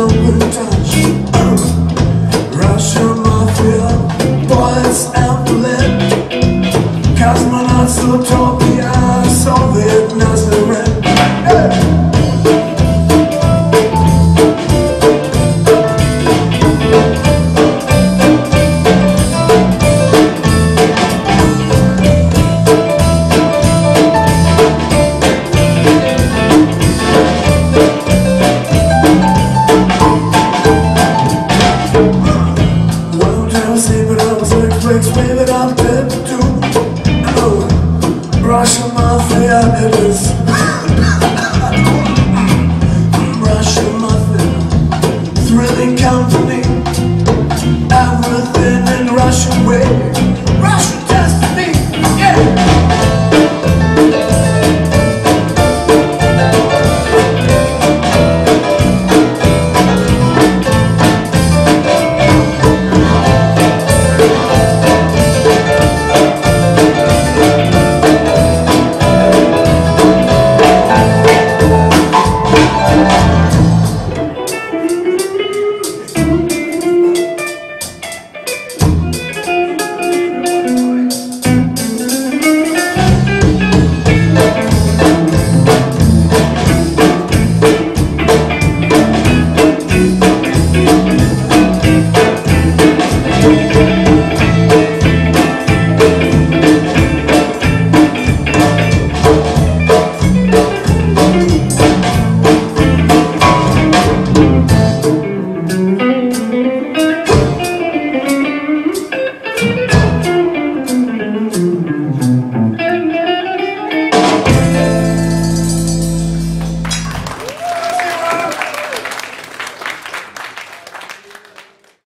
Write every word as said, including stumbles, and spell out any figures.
open touch. Russian mafia, boys and lit. Cosmonauts, utopia, Soviet Nazareth. Hey! Wave it up to two. Oh, Russian mafia it is. Russian mafia, thrilling company. Everything in Russian way.